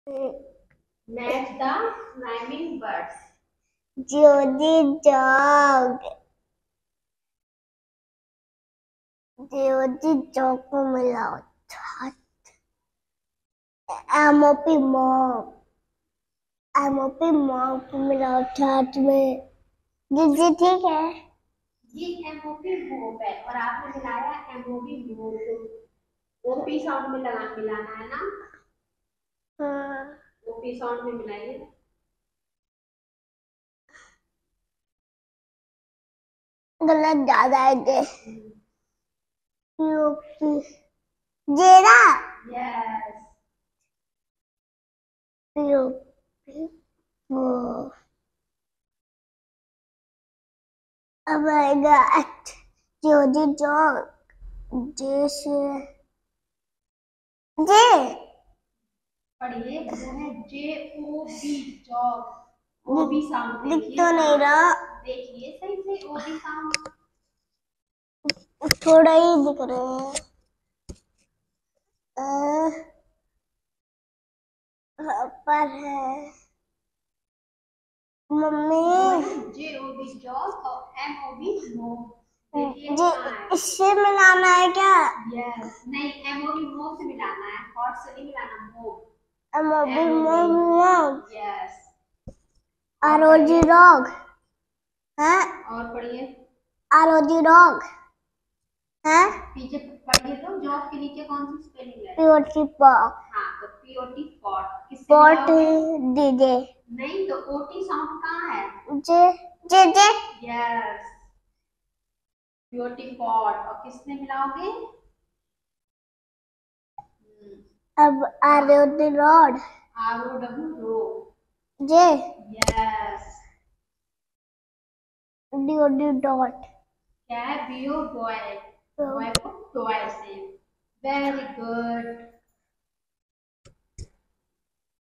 Match the rhyming words. Judy dog. Judy dog को मिलाओ छात. MOP mom. MOP mom को मिलाओ छात में. जी ठीक है. ये MOP मोप है और आपने मिलाया MOP मोप. OP साउंड में मिलाना है ना. हाँ. OP साउंड में मिलाइए. गलत ज्यादा है जे. जेरा. Yes. अब आएगा जोजी जॉग. जैसे जे पढ़िए वो है JOB जॉब. OB साउंड दिख देखिए. तो नहीं रहा. देखिए सही से OB साउंड. थोड़ा ही दिख रहे हैं. पर है मम्मी. JOB जॉब और MOB मोप. देखिए जी इससे मिलाना है क्या? यस. नहीं MOB मोप से मिलाना है. हॉट से नहीं मिलाना. मोप. MOB मोम. यस. ROG डॉग है. और पढ़िए. ROG डॉग है. पीछे पढ़िए तो जॉब के नीचे कौन सी स्पेलिंग है. POT pot. हाँ तो POT पॉट. किससे पॉट मिलाओगे? डीजे. नहीं तो OT साउंड कहाँ है? J J J. Yes. POT pot. और किसने मिलाओगे? अब ROD rod. ROW row. J yes. DOD dot. क्या है? BO boy. बॉय को टॉय से. Very good.